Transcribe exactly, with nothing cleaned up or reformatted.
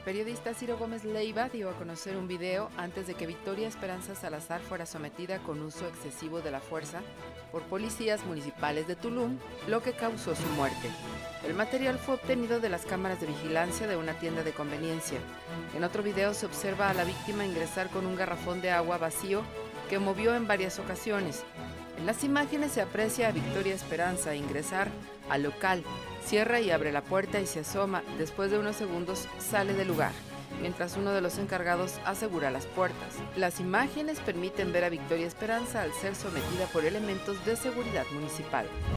periodista Ciro Gómez Leiva dio a conocer un video antes de que Victoria Esperanza Salazar fuera sometida con uso excesivo de la fuerza por policías municipales de Tulum, lo que causó su muerte. El material fue obtenido de las cámaras de vigilancia de una tienda de conveniencia. En otro video se observa a la víctima ingresar con un garrafón de agua vacío que movió en varias ocasiones. En las imágenes se aprecia a Victoria Esperanza ingresar al local, cierra y abre la puerta y se asoma. Después de unos segundos sale del lugar, mientras uno de los encargados asegura las puertas. Las imágenes permiten ver a Victoria Esperanza al ser sometida por elementos de seguridad municipal.